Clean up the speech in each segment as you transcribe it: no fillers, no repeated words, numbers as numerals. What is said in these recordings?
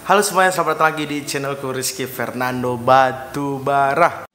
Halo semuanya, selamat datang lagi di channelku Rizky Fernando Batubara.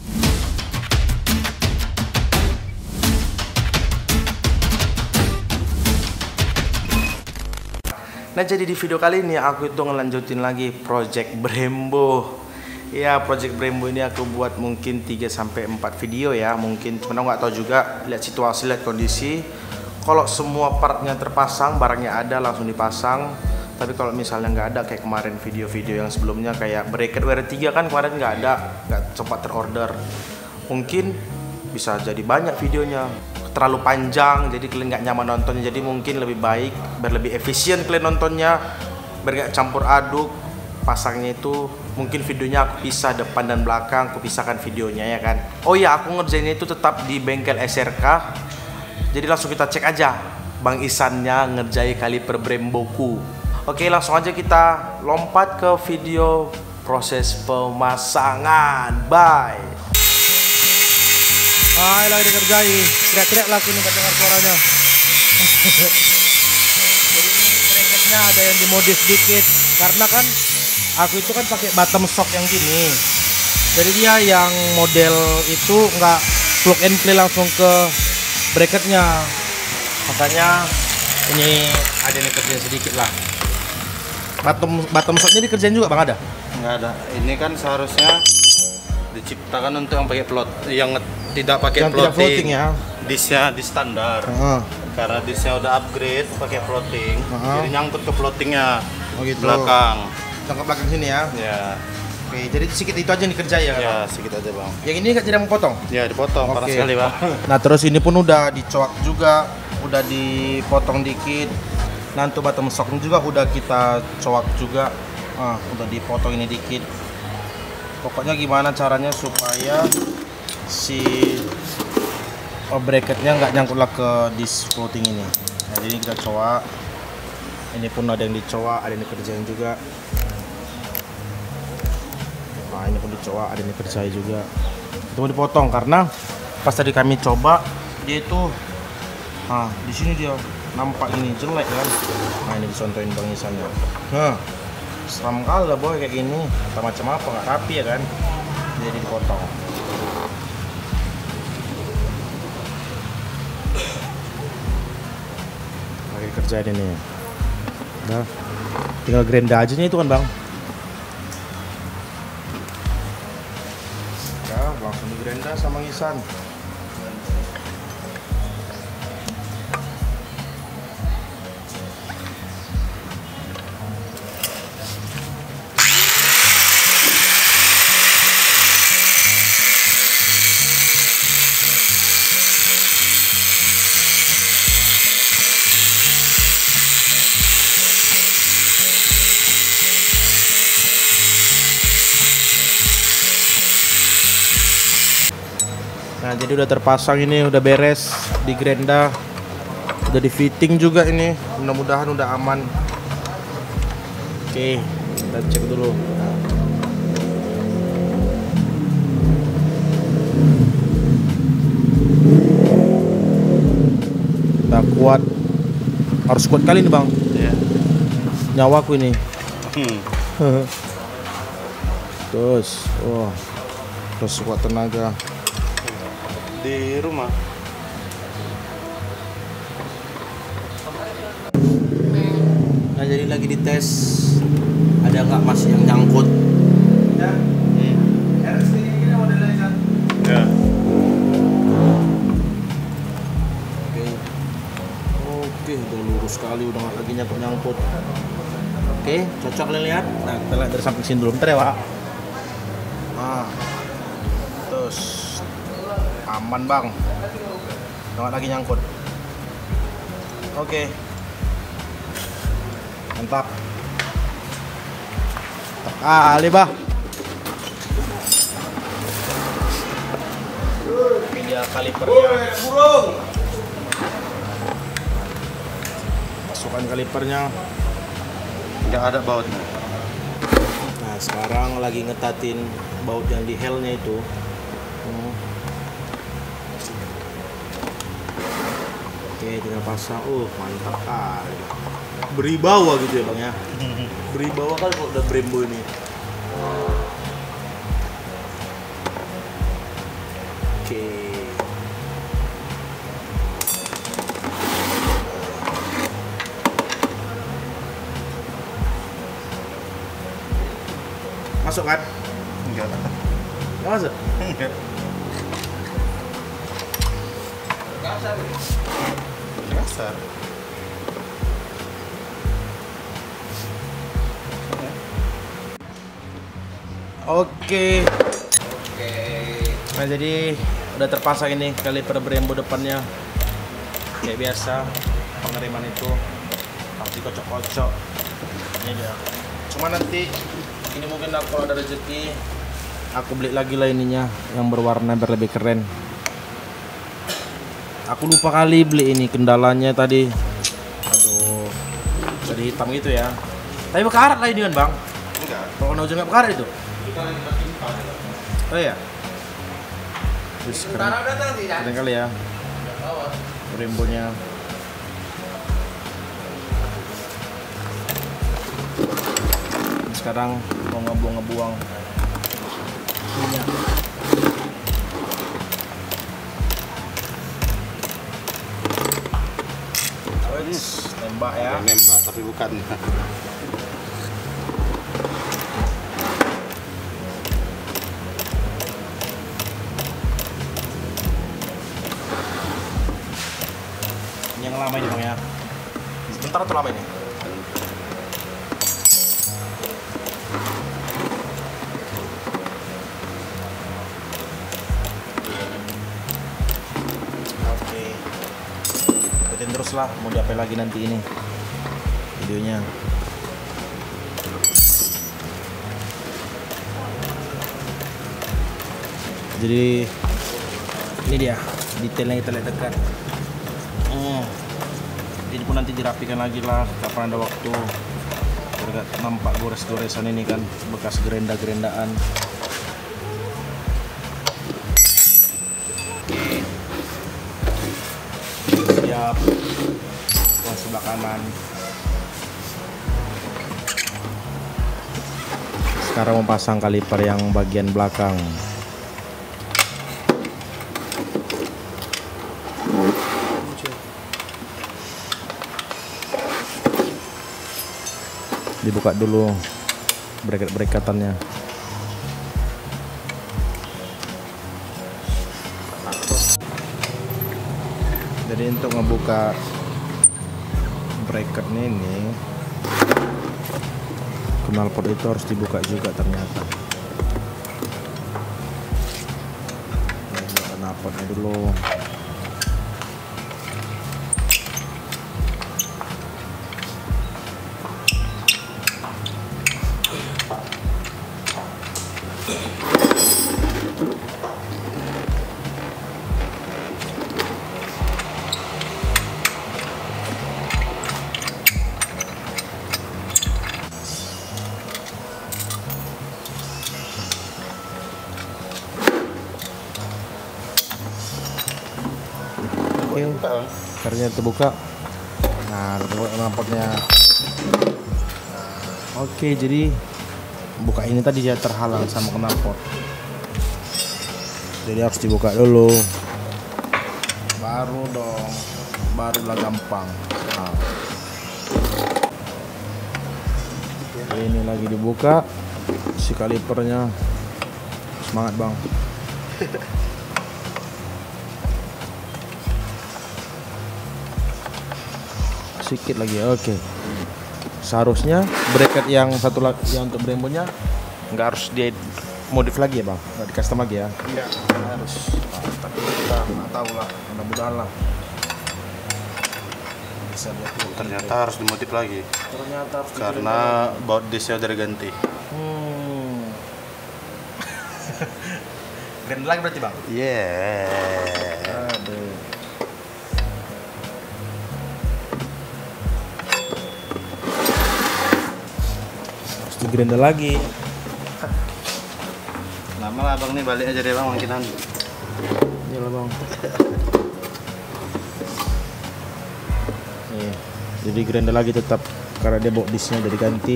Nah, jadi di video kali ini aku itu ngelanjutin lagi project Brembo. Ya, project Brembo ini aku buat mungkin 3-4 video ya. Mungkin cuma nggak tahu juga, lihat situasi, lihat kondisi. Kalau semua partnya terpasang, barangnya ada, langsung dipasang. Tapi kalau misalnya nggak ada, kayak kemarin video-video yang sebelumnya kayak bracket WR3 kan kemarin nggak ada, nggak sempat terorder. Mungkin bisa jadi banyak videonya, terlalu panjang jadi kalian nggak nyaman nontonnya. Jadi mungkin lebih baik biar lebih efisien kalian nontonnya, biar nggak campur aduk pasangnya itu. Mungkin videonya aku pisah depan dan belakang, aku pisahkan videonya ya kan. Oh ya, aku ngerjainnya itu tetap di bengkel SRK. Jadi langsung kita cek aja Bang Isannya ngerjain kaliper Bremboku. Oke, langsung aja kita lompat ke video proses pemasangan. Bye. Lagi dikerjain, teriak-teriak lah aku nih gak dengar suaranya. Jadi ini bracketnya ada yang dimodif dikit, karena kan aku itu kan pakai bottom shock yang gini. Jadi dia yang model itu nggak plug and play langsung ke bracketnya, makanya ini ada yang kerja sedikit lah. Bottom shocknya dikerjain juga Bang, ada? Nggak ada. Ini kan seharusnya diciptakan untuk yang pakai plot, yang tidak pakai Yang tidak floating ya. Disnya di standar. Karena disnya udah upgrade pakai floating, jadi nyangkut ke floatingnya. Oh gitu. Belakang. Tangkap belakang sini ya. Ya. Oke, jadi sedikit itu aja yang dikerjain ya. Ya, sedikit aja Bang. Yang ini kan tidak memotong. Ya, dipotong. Panas Oke. sekali Bang. Nah, terus ini pun udah dicoak juga, udah dipotong dikit. Nah, untuk bottom shocknya juga udah kita coak juga. Udah dipotong ini dikit. Pokoknya gimana caranya supaya si bracketnya nggak nyangkutlah ke disc floating ini. Nah, jadi kita coak. Ini pun ada yang dicoak, ada yang dikerjain juga. Nah, ini pun dicoak, ada yang dikerjain juga. Itu mau dipotong karena pas tadi kami coba dia itu, di sini dia nampak ini jelek kan. Nah, ini disontoin Bang Isannya. Seram kali lah boy kayak gini. Entah macam apa, nggak rapi ya kan. Jadi dipotong. Lagi kerjain ini. Nah, tinggal gerinda aja nih itu kan Bang. Ya, langsung digerinda sama Isan. Nah, jadi udah terpasang ini, udah beres di gerinda, udah di fitting juga ini, mudah-mudahan udah aman. Oke, kita cek dulu. Kita kuat, harus kuat kali nih Bang. Ya. Nyawaku ini. Terus, terus kuat tenaga. Di rumah. Nah, jadi lagi dites ada nggak masih yang nyangkut. Ya. Oke, udah lurus sekali, udah nggak lagi nyangkut. Oke, cocok kalian lihat. Nah, kita lihat dari samping sini dulu, bentar ya Pak. Terus aman Bang, udah nggak lagi nyangkut. Oke, mantap. Ali Bah. Ini dia kalipernya. Masukkan kalipernya. Nggak ada bautnya. Nah, sekarang lagi ngetatin baut yang di helnya itu. Oke, tinggal pasang. Mantap kali. beribawa gitu ya bang ya. Beribawa kan kalau udah Brembo ini. Oke. Masuk kan? Enggak. Nggak masuk? Enggak. Kasar. Oke. Nah jadi udah terpasang ini kaliper Brembo depannya. Kayak biasa pengereman itu harus dikocok-kocok. Ini dia. Cuma nanti ini mungkin kalau ada rezeki aku beli lagi lah ininya yang berwarna biar lebih keren. Aku lupa kali beli ini kendalanya tadi. Aduh, jadi hitam gitu ya. Tapi bekarat lah ini kan bang. Enggak. Kalau ujung nggak bekarat itu. Kita lagi bertimpa. Oh iya. Terus keren kali ya. Brembonya. Sekarang mau ngebuang minyak. Tembak ya. Nembak tapi bukan. Ini yang lama ini bang ya. Sebentar atau lama ini? Oke. Ikutin terus lah, mau diapain lagi nanti ini videonya. Jadi ini dia detailnya kita lihat dekat. Ini pun nanti dirapikan lagi lah kapan ada waktu. Biar nampak gores-goresan ini kan, bekas gerenda-gerendaan. Siap. Yang sebelah kanan. Sekarang mau pasang kaliper yang bagian belakang. Dibuka dulu bracket-bracketannya. Jadi untuk ngebuka bracketnya ini, knalpot itu harus dibuka juga ternyata. Buka knalpotnya dulu. Oke, akhirnya terbuka. Nah, terbuka knalpotnya. Oke, jadi buka ini tadi dia terhalang sama knalpot. Jadi harus dibuka dulu. Baru dong, barulah gampang. Nah. Ini lagi dibuka si kalipernya. Semangat bang. Sedikit lagi, oke. Seharusnya bracket yang satu lagi yang untuk Brembonya nggak harus dia modif lagi ya bang, nggak di custom lagi ya? Enggak. Harus. Tapi kita nggak tahu lah, mudah-mudahan lah. Bisa buat Ternyata harus dimodif lagi. ternyata harus Karena baut disnya udah diganti. Grand lagi berarti bang? Yeah. Aduh. Harus digrenda lagi. Lama lah abang nih, balik aja deh bang makinan. Iyalah bang. Nih, jadi grenda lagi tetap. karena dia bawa disnya udah diganti.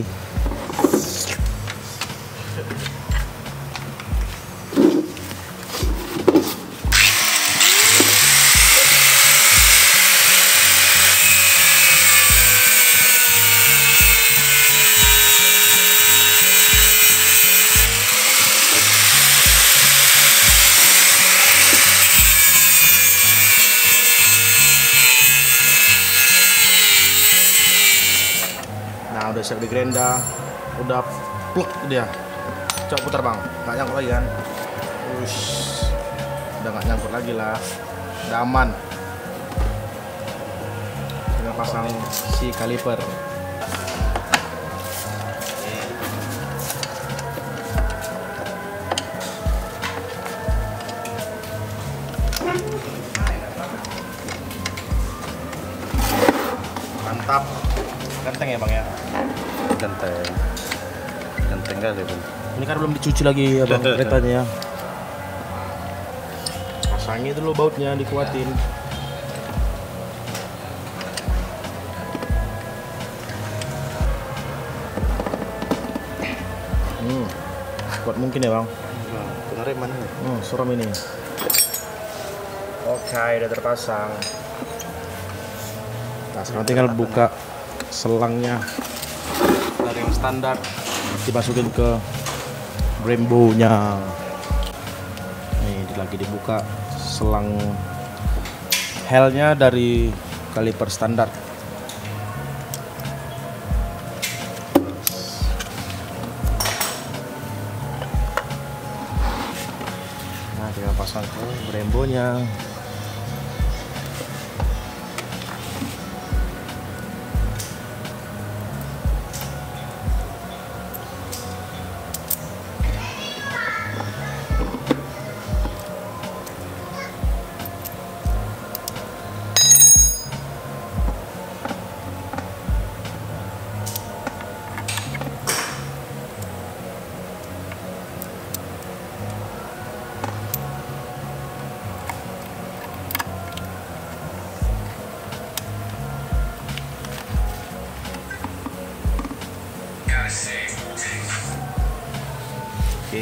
Nah, udah siap digerenda, udah plek dia. Coba putar bang, nggak nyangkut lagi kan? Ush, udah nggak nyangkut lagi lah, udah aman. Tinggal pasang si kaliper. Mantap, ganteng ya bang ya? Ganteng kali pun. Ini kan belum dicuci lagi ya bang keretanya ya. Pasangi dulu bautnya, dikuatin. Kuat mungkin ya bang. Kena rem mana? Suram ini. Oke, udah terpasang. Nah, sekarang tinggal buka selangnya dari yang standar, dimasukin ke Brembo-nya. Nih lagi dibuka selang helnya dari kaliper standar. Nah, tinggal pasang ke Brembo-nya. Oke.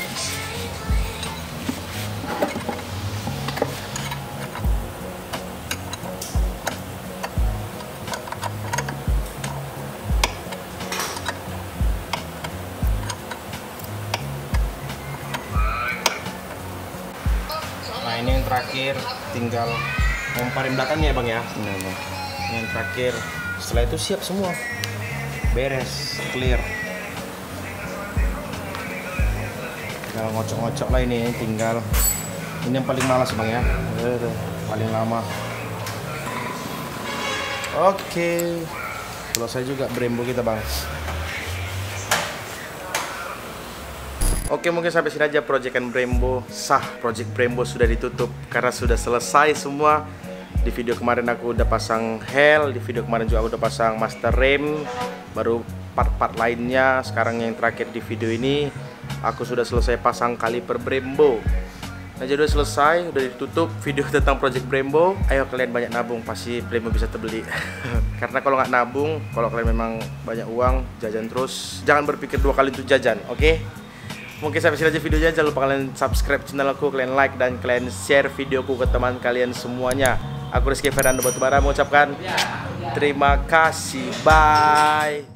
Nah, ini yang terakhir, tinggal ngomparin belakangnya ya bang ya. Iya bang. Ini yang terakhir, setelah itu siap semua, beres, clear. Tinggal ngocok-ngocok lah ini, tinggal ini yang paling malas bang ya, paling lama. Oke, selesai juga Brembo kita bang. Oke, mungkin sampai sini aja proyekan Brembo sah. Project Brembo sudah ditutup karena sudah selesai semua. Di video kemarin aku udah pasang hel, di video kemarin juga aku udah pasang master rem, baru part-part lainnya. Sekarang yang terakhir di video ini aku sudah selesai pasang kaliper Brembo. Nah, jadi udah selesai, udah ditutup video tentang project Brembo. Ayo kalian banyak nabung, pasti Brembo bisa terbeli. Karena kalau nggak nabung, kalau kalian memang banyak uang, jajan terus, jangan berpikir dua kali untuk jajan, oke? Mungkin sampai sini aja videonya. Jangan lupa kalian subscribe channel aku, kalian like dan kalian share videoku ke teman kalian semuanya. Aku Rizky Fernando Batubara mengucapkan terima kasih, bye.